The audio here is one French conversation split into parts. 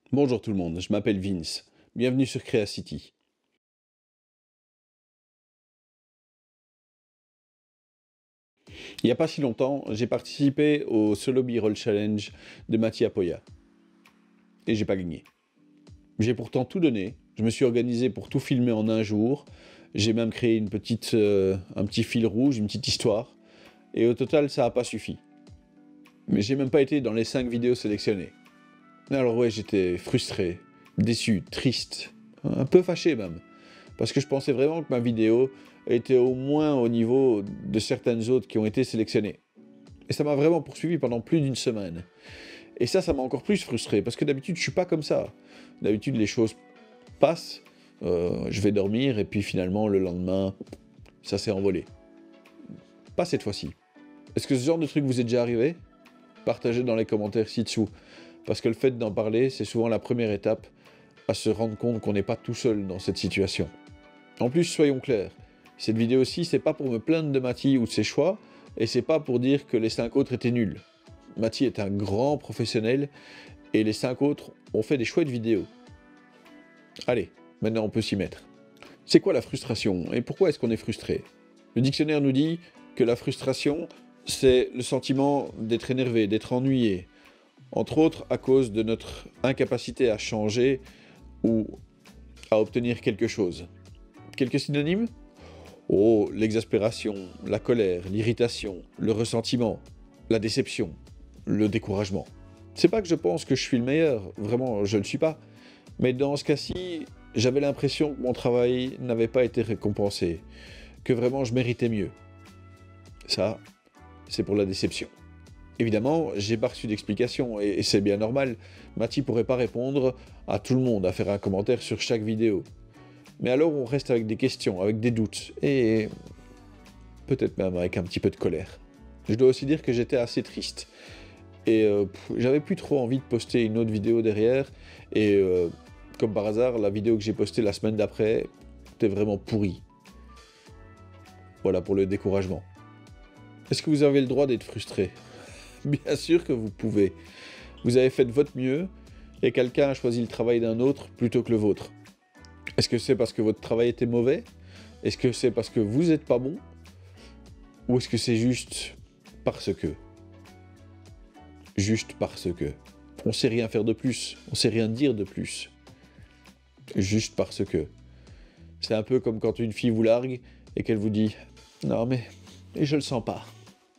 Bonjour tout le monde, je m'appelle Vince. Bienvenue sur Creacity. Il n'y a pas si longtemps, j'ai participé au Solo B-Roll Challenge de Mattia Poya. Et j'ai pas gagné. J'ai pourtant tout donné. Je me suis organisé pour tout filmer en un jour. J'ai même créé un petit fil rouge, une petite histoire. Et au total, ça n'a pas suffi. Mais j'ai même pas été dans les 5 vidéos sélectionnées. Alors ouais, j'étais frustré, déçu, triste, un peu fâché même. Parce que je pensais vraiment que ma vidéo était au moins au niveau de certaines autres qui ont été sélectionnées. Et ça m'a vraiment poursuivi pendant plus d'une semaine. Et ça m'a encore plus frustré, parce que d'habitude, je suis pas comme ça. D'habitude, les choses passent, je vais dormir, et puis finalement, le lendemain, ça s'est envolé. Pas cette fois-ci. Est-ce que ce genre de truc vous est déjà arrivé? Partagez dans les commentaires ci-dessous. Parce que le fait d'en parler, c'est souvent la première étape à se rendre compte qu'on n'est pas tout seul dans cette situation. En plus, soyons clairs, cette vidéo-ci, c'est pas pour me plaindre de Mathie ou de ses choix, et c'est pas pour dire que les 5 autres étaient nuls. Mathie est un grand professionnel, et les 5 autres ont fait des chouettes vidéos. Allez, maintenant on peut s'y mettre. C'est quoi la frustration, et pourquoi est-ce qu'on est frustré? Le dictionnaire nous dit que la frustration, c'est le sentiment d'être énervé, d'être ennuyé, entre autres à cause de notre incapacité à changer ou à obtenir quelque chose. Quelques synonymes? Oh, l'exaspération, la colère, l'irritation, le ressentiment, la déception, le découragement. C'est pas que je pense que je suis le meilleur, vraiment, je ne le suis pas. Mais dans ce cas-ci, j'avais l'impression que mon travail n'avait pas été récompensé, que vraiment je méritais mieux. Ça, c'est pour la déception. Évidemment, j'ai pas reçu d'explication, et c'est bien normal. Mathie pourrait pas répondre à tout le monde, à faire un commentaire sur chaque vidéo. Mais alors on reste avec des questions, avec des doutes, et peut-être même avec un petit peu de colère. Je dois aussi dire que j'étais assez triste. Et j'avais plus trop envie de poster une autre vidéo derrière, et comme par hasard, la vidéo que j'ai postée la semaine d'après était vraiment pourrie. Voilà pour le découragement. Est-ce que vous avez le droit d'être frustré? Bien sûr que vous pouvez. Vous avez fait de votre mieux, et quelqu'un a choisi le travail d'un autre plutôt que le vôtre. Est-ce que c'est parce que votre travail était mauvais? Est-ce que c'est parce que vous n'êtes pas bon? Ou est-ce que c'est juste parce que? Juste parce que. On sait rien faire de plus, on sait rien dire de plus. Juste parce que. C'est un peu comme quand une fille vous largue et qu'elle vous dit « Non mais, je le sens pas ».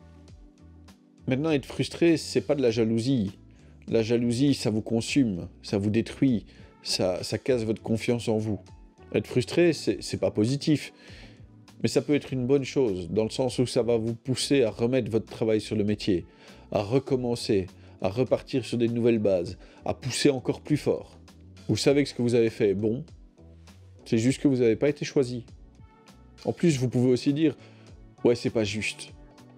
Maintenant, être frustré, c'est pas de la jalousie. La jalousie, ça vous consume, ça vous détruit, ça casse votre confiance en vous. Être frustré, c'est pas positif. Mais ça peut être une bonne chose, dans le sens où ça va vous pousser à remettre votre travail sur le métier, à recommencer, à repartir sur des nouvelles bases, à pousser encore plus fort. Vous savez que ce que vous avez fait est bon, c'est juste que vous n'avez pas été choisi. En plus, vous pouvez aussi dire « Ouais, c'est pas juste ».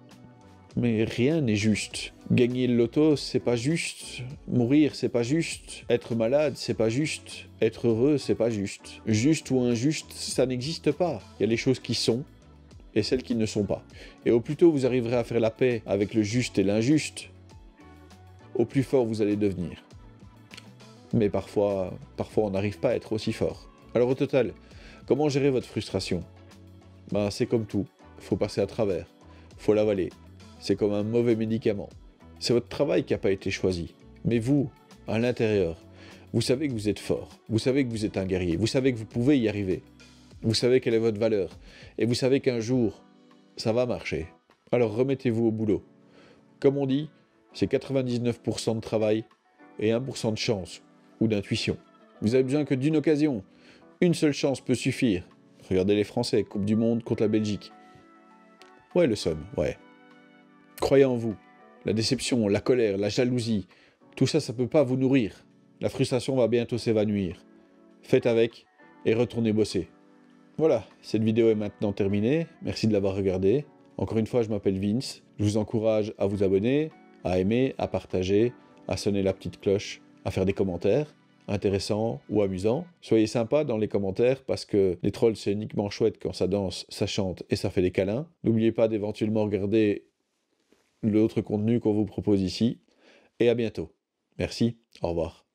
Mais rien n'est juste. Gagner le loto, c'est pas juste. Mourir, c'est pas juste. Être malade, c'est pas juste. Être heureux, c'est pas juste. Juste ou injuste, ça n'existe pas. Il y a les choses qui sont et celles qui ne sont pas. Et au plus tôt vous arriverez à faire la paix avec le juste et l'injuste, au plus fort vous allez devenir. Mais parfois on n'arrive pas à être aussi fort. Alors au total, comment gérer votre frustration? Ben, c'est comme tout, faut passer à travers, faut l'avaler. C'est comme un mauvais médicament. C'est votre travail qui n'a pas été choisi. Mais vous, à l'intérieur, vous savez que vous êtes fort. Vous savez que vous êtes un guerrier. Vous savez que vous pouvez y arriver. Vous savez quelle est votre valeur. Et vous savez qu'un jour, ça va marcher. Alors remettez-vous au boulot. Comme on dit, c'est 99% de travail et 1% de chance ou d'intuition. Vous avez besoin que d'une occasion. Une seule chance peut suffire. Regardez les Français, Coupe du Monde contre la Belgique. Ouais, le seum, ouais. Croyez en vous. La déception, la colère, la jalousie, tout ça, ça ne peut pas vous nourrir. La frustration va bientôt s'évanouir. Faites avec et retournez bosser. Voilà, cette vidéo est maintenant terminée. Merci de l'avoir regardée. Encore une fois, je m'appelle Vince. Je vous encourage à vous abonner, à aimer, à partager, à sonner la petite cloche, à faire des commentaires intéressants ou amusants. Soyez sympas dans les commentaires parce que les trolls, c'est uniquement chouette quand ça danse, ça chante et ça fait des câlins. N'oubliez pas d'éventuellement regarder l'autre contenu qu'on vous propose ici. Et à bientôt. Merci, au revoir.